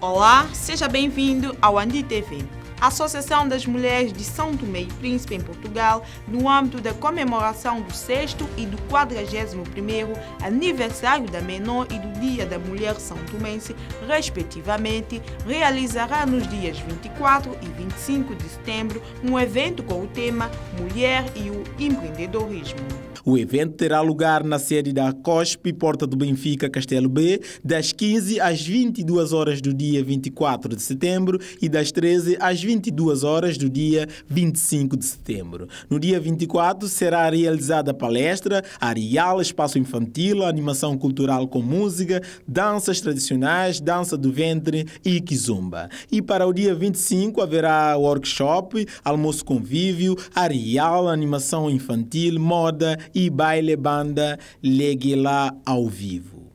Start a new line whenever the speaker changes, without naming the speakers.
Olá, seja bem-vindo ao Andi TV. A Associação das Mulheres de São Tomé e Príncipe em Portugal, no âmbito da comemoração do 6º e do 41º aniversário da Menor e do Dia da Mulher São Tomense, respectivamente, realizará nos dias 24 e 25 de setembro um evento com o tema Mulher e o Empreendedorismo.
O evento terá lugar na sede da COSP, Porta do Benfica, Castelo B, das 15 às 22 horas do dia 24 de setembro e das 13 às 22 horas do dia 25 de setembro. No dia 24 será realizada palestra, areal, espaço infantil, animação cultural com música, danças tradicionais, dança do ventre e kizomba. E para o dia 25 haverá workshop, almoço convívio, areal, animação infantil, moda e baile banda Leguela ao vivo.